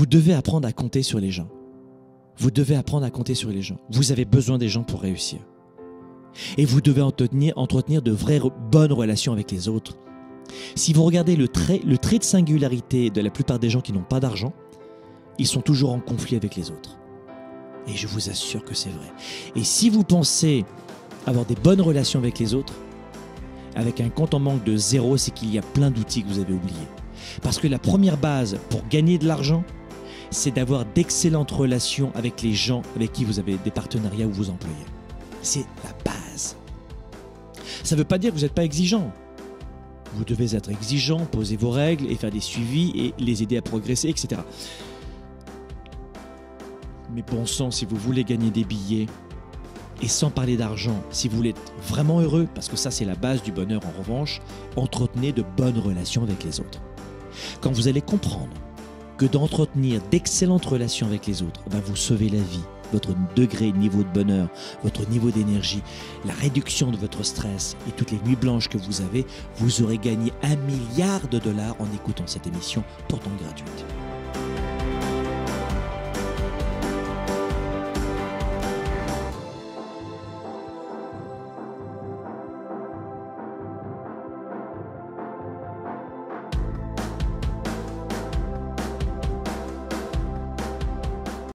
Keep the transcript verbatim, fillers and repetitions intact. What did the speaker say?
Vous devez apprendre à compter sur les gens. Vous devez apprendre à compter sur les gens. Vous avez besoin des gens pour réussir. Et vous devez entretenir, entretenir de vraies bonnes relations avec les autres. Si vous regardez le trait, le trait de singularité de la plupart des gens qui n'ont pas d'argent, ils sont toujours en conflit avec les autres. Et je vous assure que c'est vrai. Et si vous pensez avoir des bonnes relations avec les autres, avec un compte en banque de zéro, c'est qu'il y a plein d'outils que vous avez oubliés. Parce que la première base pour gagner de l'argent, c'est d'avoir d'excellentes relations avec les gens avec qui vous avez des partenariats ou vous employez. C'est la base. Ça ne veut pas dire que vous n'êtes pas exigeant. Vous devez être exigeant, poser vos règles et faire des suivis et les aider à progresser, et cetera. Mais bon sang, si vous voulez gagner des billets, et sans parler d'argent, si vous voulez être vraiment heureux, parce que ça c'est la base du bonheur en revanche, entretenez de bonnes relations avec les autres. Quand vous allez comprendre que d'entretenir d'excellentes relations avec les autres va vous sauver la vie, votre degré, niveau de bonheur, votre niveau d'énergie, la réduction de votre stress et toutes les nuits blanches que vous avez, vous aurez gagné un milliard de dollars en écoutant cette émission pourtant gratuite.